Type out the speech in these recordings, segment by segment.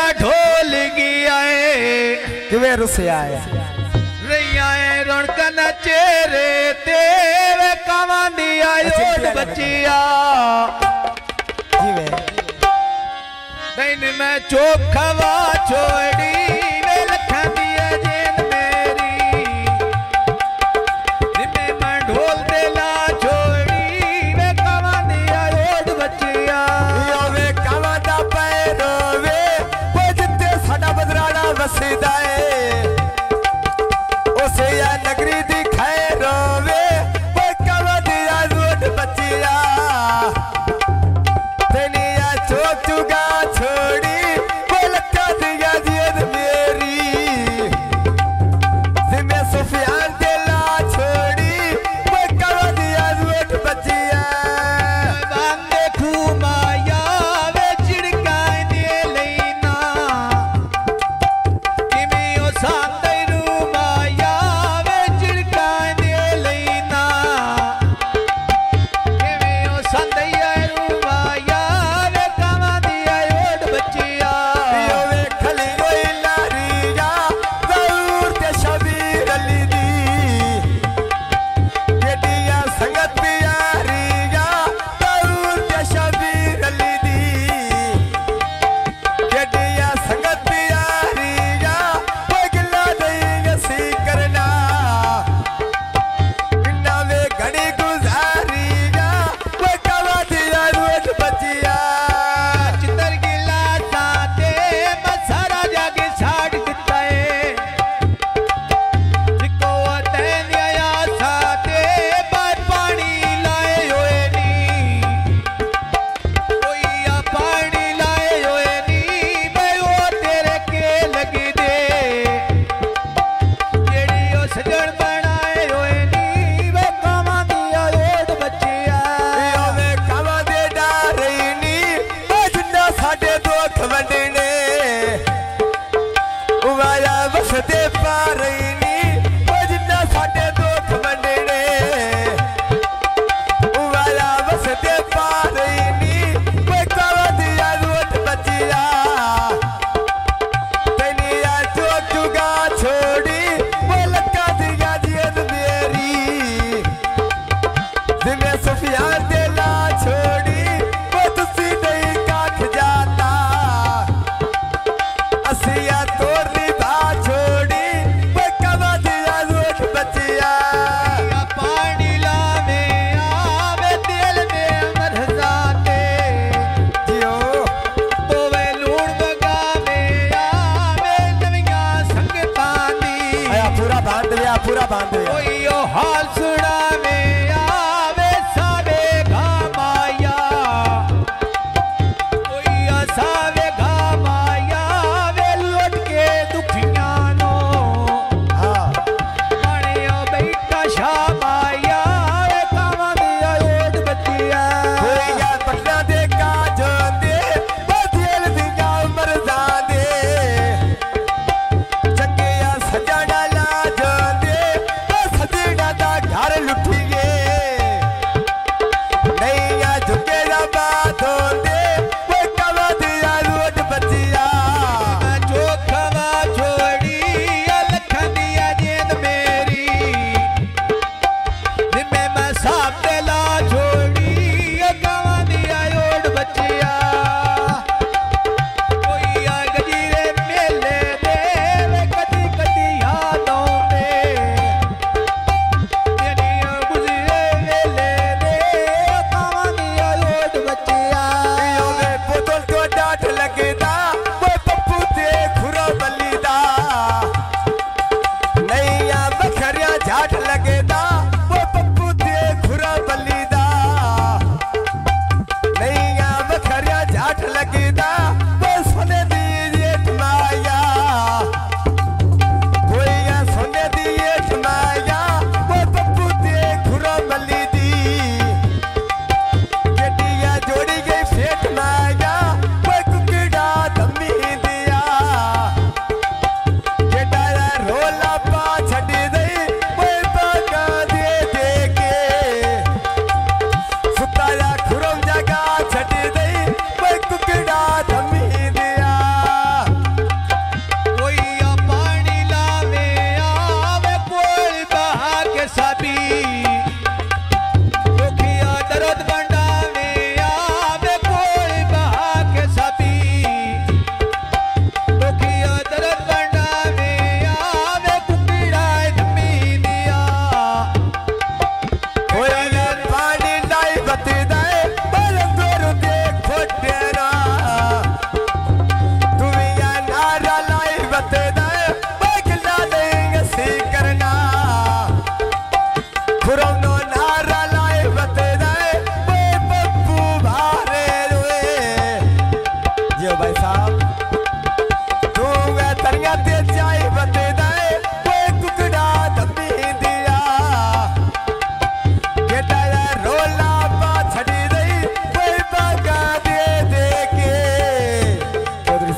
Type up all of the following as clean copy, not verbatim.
ढोल गया किवे रुसे आए रैया रौनक नचेरे तेरे कवांडिया योड बचिया किवे दिन में चोखवा छोड़ी वे लखा दिया जेन मेरी दिन में ढोल देला छोड़ी वे कवांडिया योड बचिया यो वे कवांडा पैरो वे वो जिते साडा बदराना वसदा है उसे या नगरी दी खैरो वे वो कवांडिया योड बचिया तेनिया चोचुगा छोड़ी वो लखा दिया जेन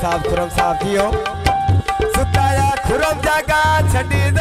साहब खुरम साहब जी हो सुताया खुरम जागा छड़ी